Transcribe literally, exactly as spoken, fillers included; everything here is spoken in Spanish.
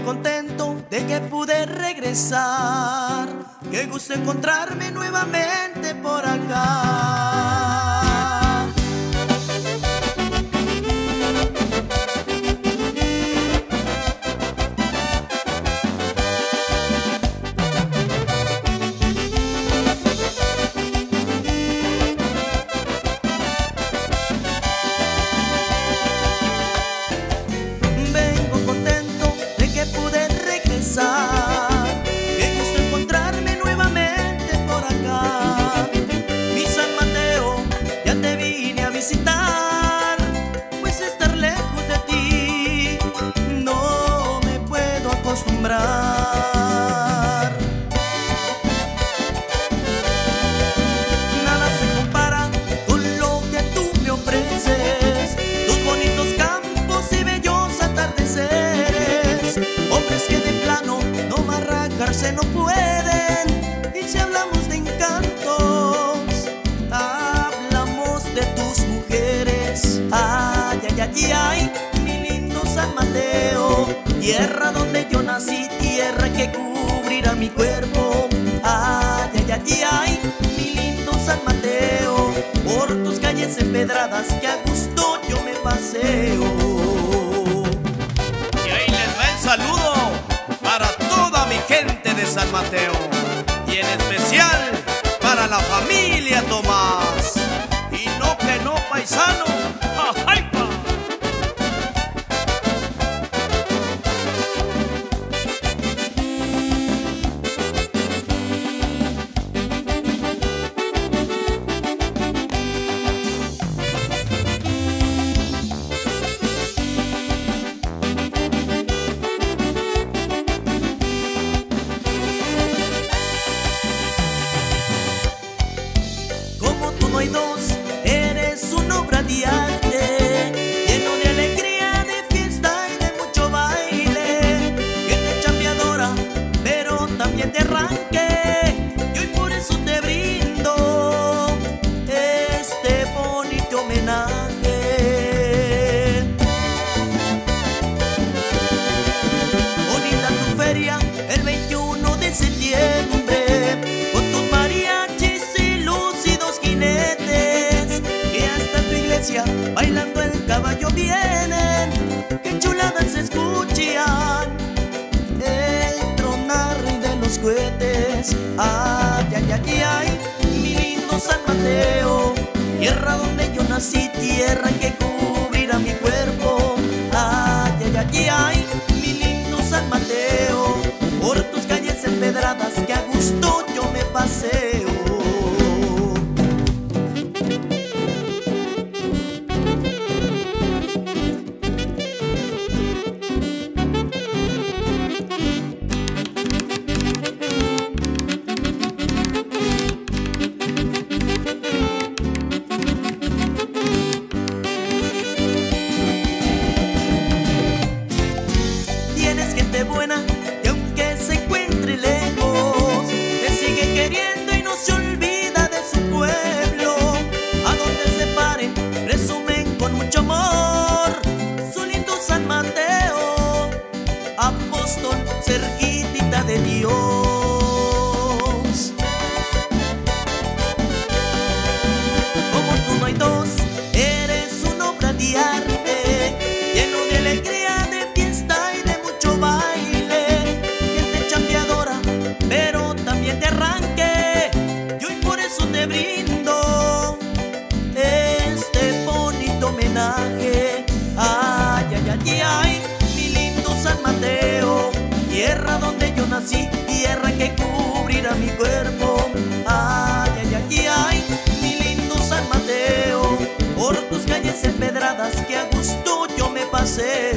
contento de que pude regresar. Qué gusto encontrarme nuevamente por acá. Qué gusto encontrarme nuevamente por acá. Mi San Mateo, ya te vine a visitar, pues estar lejos de ti no me puedo acostumbrar. Nada se compara con lo que tú me ofreces, tus bonitos campos y bellos atardeceres. Hombres que de plano no marrajarse no pueden, y si hablamos de encantos, hablamos de tus mujeres. Ay, ay, ay, ay, mi lindo San Mateo, tierra donde yo nací, tierra que cubrirá mi cuerpo. Ay, ay, ay, ay, mi lindo San Mateo, por tus calles empedradas que a gusto yo me paseo. Y ahí les va el saludo para toda mi gente de San Mateo, y en especial para la familia Tomás. Y no que no, paisano. ¡Ay, pa! No hay dos, eres una obra de arte, lleno de alegría, de fiesta y de mucho baile. Gente chambeadora, pero también de arranque, y hoy por eso te brindo este bonito homenaje. Bonita tu feria, el veintiuno de septiembre, con tus mariachis y lúcidos jinetes, que hasta tu iglesia bailando el caballo vienen. Qué chuladas se escuchan, el tronar de los cohetes. Ay, ay, ay, ay, mi lindo San Mateo, tierra donde yo nací, tierra que cubrirá mi cuerpo. Ay, ay, ay, ay, mi lindo San Mateo, por tus calles empedradas que a gusto yo me paseo. Tienes gente buena que aunque se encuentre lejos, te sigue queriendo y no se olvida de su pueblo. A donde se paren, resumen con mucho amor su lindo San Mateo, apóstol cerquitita de Dios. Como tú no hay dos, eres una obra de arte, lleno de alegría, de fiesta y de mucho baile. Gente chambeadora, pero también de arranque, y hoy por eso te brindo este bonito homenaje. Ay, ay, ay, ay, mi lindo San Mateo, tierra donde yo nací, tierra que cubrirá mi cuerpo. Ay, ay, ay, ay, mi lindo San Mateo, por tus calles empedradas que a gusto yo me paseo.